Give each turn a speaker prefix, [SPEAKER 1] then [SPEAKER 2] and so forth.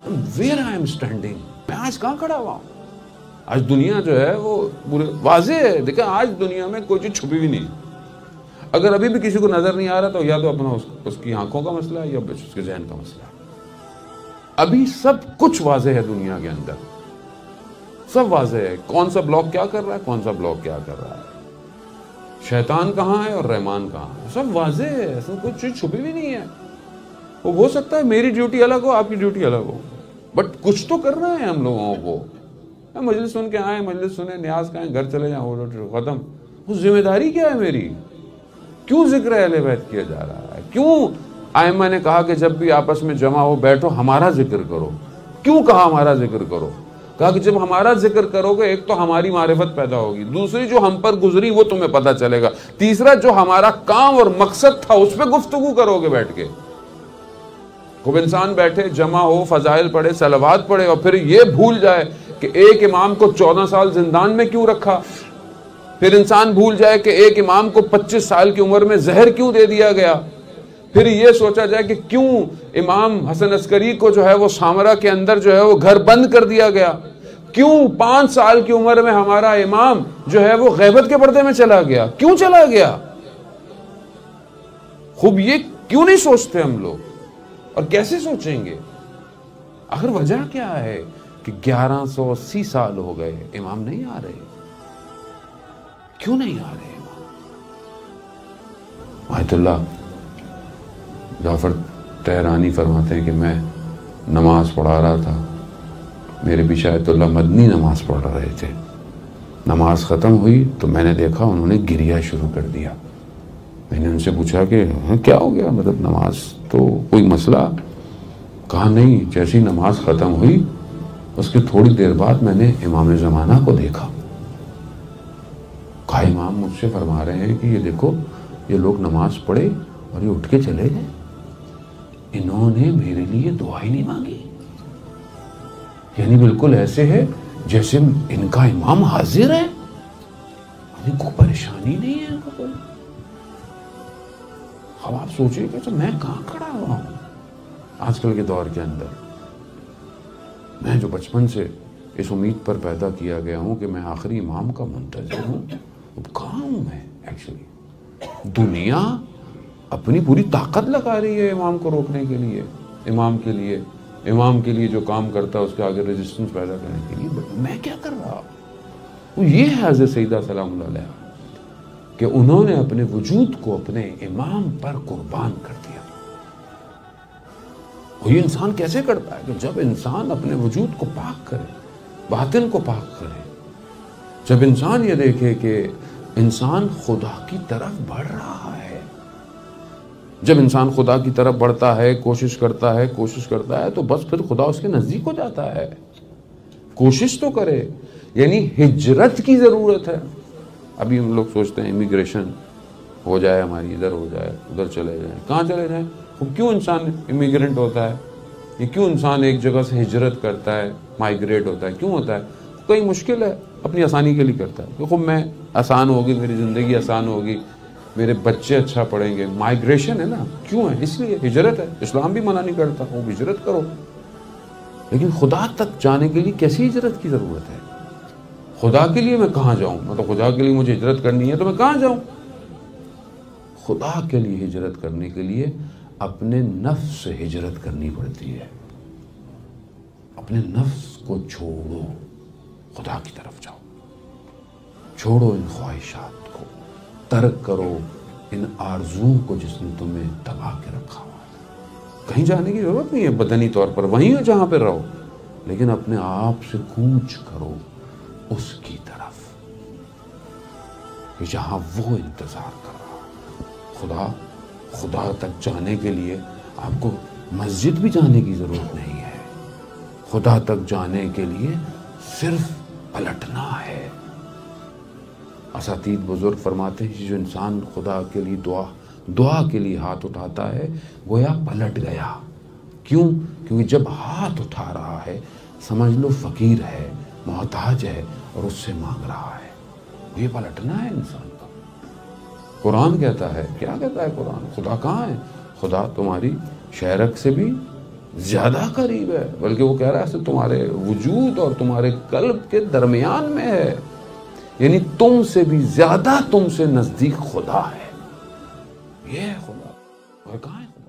[SPEAKER 1] Where I am standing, मैं आज कहाँ खड़ा हुआ हूँ। आज दुनिया जो है वो पूरे वाजे है। देखा, आज दुनिया में कोई चीज छुपी भी नहीं। अगर अभी भी किसी को नजर नहीं आ रहा तो या तो अपना उसकी आंखों का मसला है या उसके जहन का मसला है। अभी सब कुछ वाजे है दुनिया के अंदर, सब वाजे है। कौन सा ब्लॉक क्या कर रहा है, कौन सा ब्लॉक क्या कर रहा है, शैतान कहाँ है और रहमान कहाँ है, सब वाजे है। ऐसा कुछ चीज छुपी भी नहीं है। वो हो सकता है मेरी ड्यूटी अलग हो, आपकी ड्यूटी अलग हो, बट कुछ तो करना है हम लोगों को। मजलिस सुन के आए, मजलिस सुने, न्याज का घर चले जाए, खत्म। वो जिम्मेदारी क्या है मेरी? क्यों जिक्र अहले बैत किया जा रहा है? क्यों आइमा ने कहा कि जब भी आपस में जमा हो बैठो हमारा जिक्र करो? क्यों कहा हमारा जिक्र करो? कहा कि जब हमारा जिक्र करोगे, एक तो हमारी मारिफत पैदा होगी, दूसरी जो हम पर गुजरी वो तुम्हें पता चलेगा, तीसरा जो हमारा काम और मकसद था उस पर गुफ्तगू करोगे बैठ के। खूब इंसान बैठे जमा हो, फजाइल पढ़े, सलवात पढ़े और फिर ये भूल जाए कि एक इमाम को 14 साल जिंदान में क्यों रखा। फिर इंसान भूल जाए कि एक इमाम को 25 साल की उम्र में जहर क्यों दे दिया गया। फिर ये सोचा जाए कि क्यों इमाम हसन अस्करी को जो है वो सामरा के अंदर जो है वो घर बंद कर दिया गया। क्यों 5 साल की उम्र में हमारा इमाम जो है वो गैबत के पर्दे में चला गया, क्यों चला गया। खूब ये क्यों नहीं सोचते हम लोग, और कैसे सोचेंगे? आखिर वजह क्या है कि 1180 साल हो गए इमाम नहीं आ रहे? क्यों नहीं आ रहे इमाम? आयतुल्लाह जाफर तेहरानी फरमाते हैं कि मैं नमाज पढ़ा रहा था, मेरे पीछे आयतुल्लाह मदनी नमाज पढ़ रहे थे। नमाज ख़त्म हुई तो मैंने देखा उन्होंने गिरिया शुरू कर दिया। मैंने उनसे पूछा कि क्या हो गया, मतलब नमाज तो कोई मसला? कहा नहीं, जैसी नमाज ख़त्म हुई उसके थोड़ी देर बाद मैंने इमाम ज़माना को देखा। कहा इमाम मुझसे फरमा रहे हैं कि ये देखो, ये लोग नमाज पढ़े और ये उठ के चले गए, इन्होंने मेरे लिए दुआ ही नहीं मांगी। यानी बिल्कुल ऐसे है जैसे इनका इमाम हाजिर है, इनको परेशानी नहीं है इनको कोई। अब आप सोचिए कि तो मैं कहां खड़ा हुआ हूं आजकल के दौर के अंदर। मैं जो बचपन से इस उम्मीद पर पैदा किया गया हूं कि मैं आखिरी इमाम का मुंतज़िर हूं, अब कहां हूं मैं एक्चुअली। दुनिया अपनी पूरी ताकत लगा रही है इमाम को रोकने के लिए, इमाम के लिए जो काम करता है उसके आगे रेजिस्टेंस पैदा करने के लिए, बट मैं क्या कर रहा हूं? ये है हज़रत सईदा सलामुल्लाह अलैहा कि उन्होंने अपने वजूद को अपने इमाम पर कुर्बान कर दिया। और ये इंसान कैसे करता है कि जब इंसान अपने वजूद को पाक करे, बातिन को पाक करे, जब इंसान ये देखे कि इंसान खुदा की तरफ बढ़ रहा है, जब इंसान खुदा की तरफ बढ़ता है, कोशिश करता है तो बस फिर खुदा उसके नजदीक हो जाता है। कोशिश तो करे, यानी हिजरत की जरूरत है। अभी हम लोग सोचते हैं इमिग्रेशन हो जाए हमारी, इधर हो जाए उधर चले जाए, कहाँ चले जाए? क्यों इंसान इमिग्रेंट होता है? ये क्यों इंसान एक जगह से हिजरत करता है, माइग्रेट होता है, क्यों होता है? कोई मुश्किल है, अपनी आसानी के लिए करता है। देखो मैं आसान होगी, मेरी ज़िंदगी आसान होगी, मेरे बच्चे अच्छा पढ़ेंगे। माइग्रेशन है ना, क्यों है? इसलिए हिजरत है। इस्लाम भी मना नहीं करता, वो हिजरत करो, लेकिन खुदा तक जाने के लिए कैसी हिजरत की ज़रूरत है? खुदा के लिए मैं कहाँ जाऊँ? मतलब खुदा के लिए मुझे हिजरत करनी है तो मैं कहाँ जाऊँ? खुदा के लिए हिजरत करने के लिए अपने नफ्स से हिजरत करनी पड़ती है। अपने नफ्स को छोड़ो, खुदा की तरफ जाओ। छोड़ो इन ख्वाहिशात को, तर्क करो इन आरज़ुओं को जिसने तुम्हें दबा के रखा हुआ है। कहीं जाने की जरूरत नहीं है बदनी तौर पर, वहीं हो जहां पर रहो, लेकिन अपने आप से कूच करो उसकी तरफ कि जहां वो इंतजार कर रहा है। खुदा तक जाने के लिए आपको मस्जिद भी जाने की जरूरत नहीं है। खुदा तक जाने के लिए सिर्फ पलटना है। असातीद बुजुर्ग फरमाते हैं जो इंसान खुदा के लिए दुआ के लिए हाथ उठाता है गोया पलट गया। क्यों? क्योंकि जब हाथ उठा रहा है समझ लो फकीर है, मोहताज है और उससे मांग रहा है। ये पलटना है इंसान का। कुरान कहता है, क्या कहता है कुरान? खुदा कहाँ है? खुदा तुम्हारी शहरक से भी ज्यादा करीब है, बल्कि वो कह रहा है तुम्हारे वजूद और तुम्हारे कल्ब के दरमियान में है, यानी तुमसे भी ज्यादा तुमसे नजदीक खुदा है। ये है खुदा। और कहाँ है खुदा?